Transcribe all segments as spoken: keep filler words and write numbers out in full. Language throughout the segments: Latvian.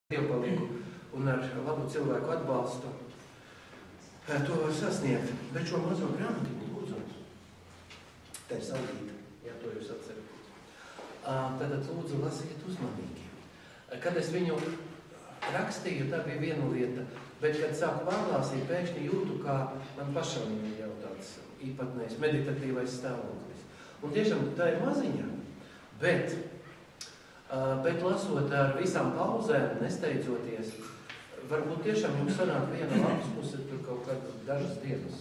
Dievpalīgu un ar labu cilvēku atbalstu to var sasniegt. Bet šo mazo grāmatiņu lūdzu, tā ir saudīta, ja to jūs atceraties. Tātad lūdzu lasiet uzmanīgi. Kad es viņu rakstīju, tā bija viena lieta, bet kad sāku pārlāsīt, pēkšņi jūtu, kā man pašam jau tāds īpatnējs meditatīvais stāvoklis. Un tiešām tā ir maziņa, bet Uh, bet lasot ar visām pauzēm, nesteidzoties, varbūt tiešām jums sanāk viena lapas puse tur kaut kad dažas dienas.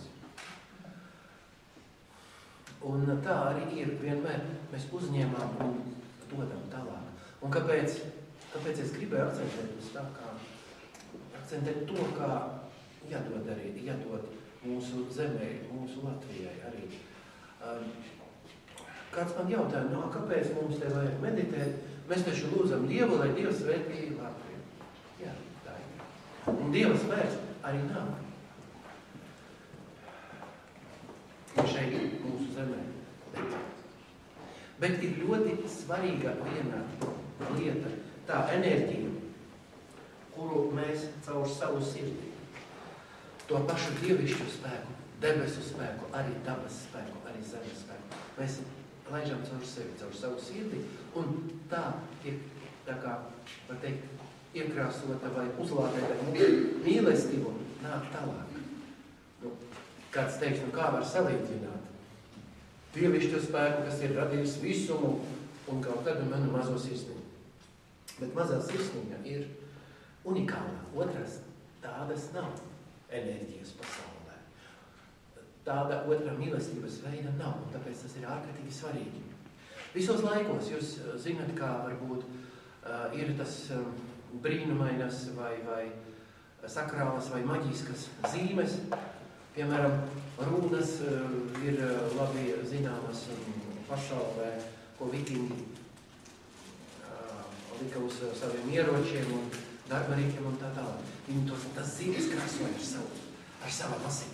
Un tā arī ir vienmēr. Mēs uzņēmām un dodam tālāk. Un kāpēc, kāpēc es gribēju akcentēt uz tā, kā akcentēt to, kā jādod arī, jādod mūsu zemē, mūsu Latvijai arī. Um, kāds man jautāja, no, kāpēc mums te vajag meditēt? Mēs taču lūdzam Dievu, lai Dievs svētī Latviju. Jā, tā ir. Un Dieva spēks arī nāk. Un šeit mūsu zemē. Bet, bet ir ļoti svarīga viena lieta, tā enerģija, kuru mēs caur savu sirdi, to pašu dievišķu spēku, debesu spēku, arī dabas spēku, arī zemes spēku. Mēs laižam caur sevi, caur savu sirdi, un tā tiek, tā kā, var teikt, iekrāsota vai uzlādēta mūsu mīlestību nāk tālāk. Nu, kāds teiks, nu kā var salīdzināt dievišķo spēku, kas ir radījis visumu un kaut kādu manu mazo sirsniņu. Bet mazā sirsniņa ir unikāla. Otras tādas nav enerģijas pasaulē. Tāda otrā mīlestības veida nav, un tāpēc tas ir ārkārtīgi svarīgi. Visos laikos jūs zināt, kā varbūt uh, ir tas um, brīnumainas vai, vai sakrālas vai maģiskas zīmes. Piemēram, runas uh, ir labi zināmas um, pasaulē, ko vikingi uh, lika uz uh, saviem ieročiem un darbarīkiem un tā tālāk. Viņi tos, tas zīmes krāsoja ar savu, ar savu asinī.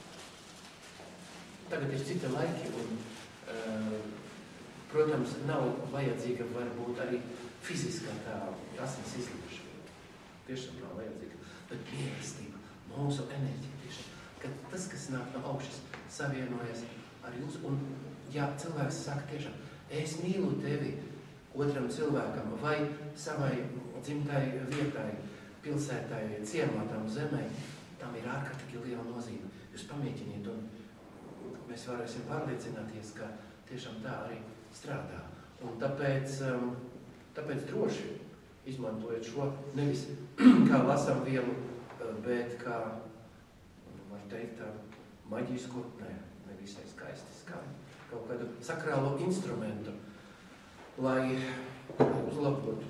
Tagad ir cita laiki un, uh, protams, nav vajadzīga varbūt arī fiziskā tā asins izliešana. Tiešām nav vajadzīga. Bet mīlestība, mūsu enerģija tiešām, ka tas, kas nāk no augšas, savienojas ar jums. Un, ja cilvēks saka tiešām, es mīlu tevi otram cilvēkam vai savai dzimtai vietai, pilsētai, ciemātam, zemē, tam ir ārkārtīgi liela nozīme. Jūs pamēģiniet un mēs varēsim pārliecināties, ka tiešām tā arī strādā. Un tāpēc, um, tāpēc droši izmantojot šo nevis kā lasam vielu, bet kā, var teikt, maģisku, ne, nevisai skaisti skan, kaut kādu sakrālo instrumentu, lai uzlabotu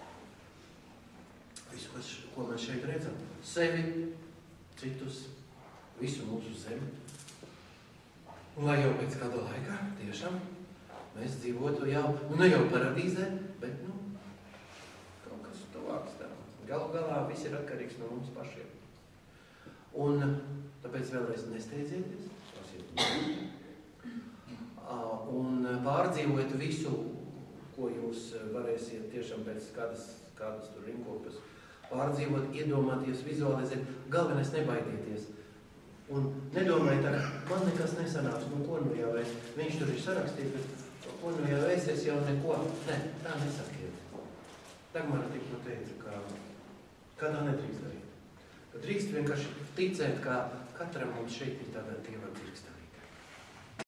visu, ko mēs šeit redzam. Sevi, citus, visu mūsu zemi. Un lai jau pēc kāda laika, tiešām, mēs dzīvotu jau, nu ne jau paradīzē, bet, nu, kaut kas tuvāks tā. Galu galā viss ir atkarīgs no mums pašiem. Un tāpēc vēlreiz nesteidzieties, un pārdzīvot visu, ko jūs varēsiet tiešām pēc kādas, kādas tur rinkopes pārdzīvot, iedomāties, vizualizēt, galvenais nebaidieties. Un nedomāju tā, man nekas nesanāks, nu ko nu jau es, viņš tur ir sarakstījis, bet ko nu jau es, es jau neko, ne, tā nesakiet. Dagmara tikko teica, ka, ka tā nedrīkst darīt. Ka drīkst vienkārši ticēt, ka katram mums šeit ir tāda